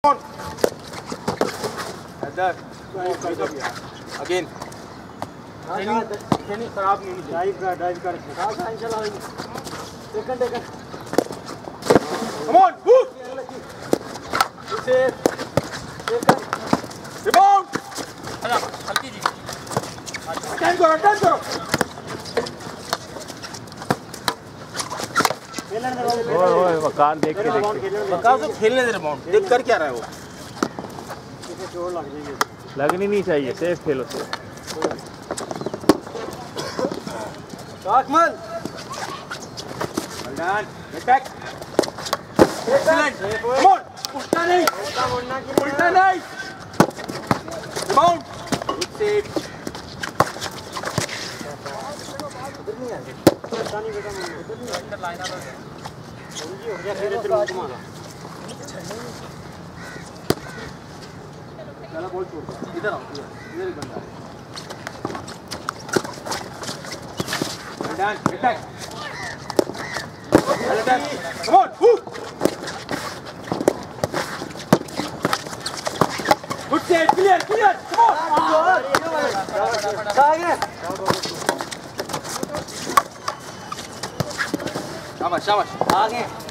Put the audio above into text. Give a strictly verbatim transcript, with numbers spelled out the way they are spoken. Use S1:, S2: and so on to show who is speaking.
S1: On. Heather. Again. Training, training खराब नहीं होनी चाहिए. Drive कर, drive कर. हाँ, हाँ, चला. Second, second. Come on, move. Safe. Second. Rebound. आजा, हल्की जी. Attend करो, attend करो.
S2: ओए ओए वकार देख के देख
S1: वकार तो खेलने दे रिबाउंड देख कर क्या रहा है वो चोट लग जाएगी
S2: लगनी नहीं चाहिए सेफ खेलो safe
S1: Akmal well done get back excellent come on उल्टा नहीं उल्टा नहीं रिबाउंड गुड सेव उधर नहीं है नहीं बेटा उधर नहीं अंदर लाइन आ रहा है हो गया फिर इधर घुमाना चलो बॉल छोड़ इधर आओ इधर ही बंदा well done get back well done come on good save clear clear come on आगे शाबाश शाबाश आगे